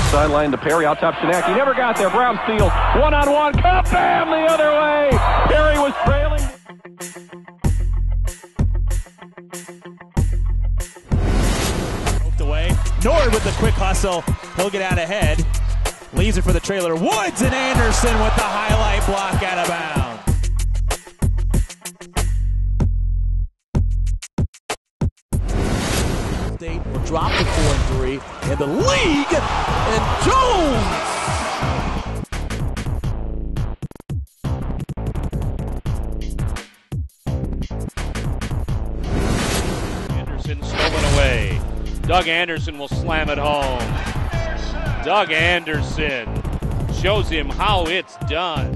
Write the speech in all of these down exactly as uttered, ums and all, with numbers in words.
Left sideline to Perry, out top Shinak. He never got there. Brown steals. One-on-one. Cup, bam, the other way. Perry was trailing. Away. Nord with the quick hustle. He'll get out ahead. Leaves it for the trailer. Woods and Anderson with the highlight block out of bounds. State will drop to four and three in the league. And Jones. Anderson stolen away. Doug Anderson will slam it home. Doug Anderson shows him how it's done.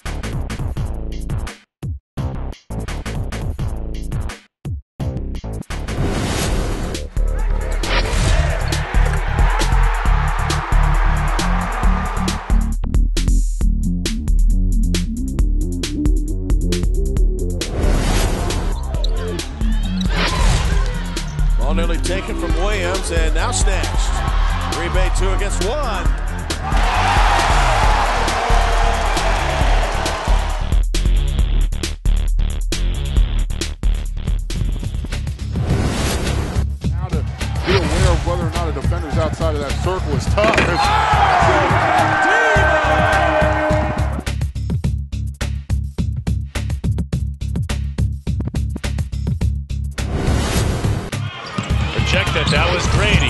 Ball nearly taken from Williams and now snatched. Green Bay two against one. Now to be aware of whether or not a defender's outside of that circle is tough. Rejected, that was great.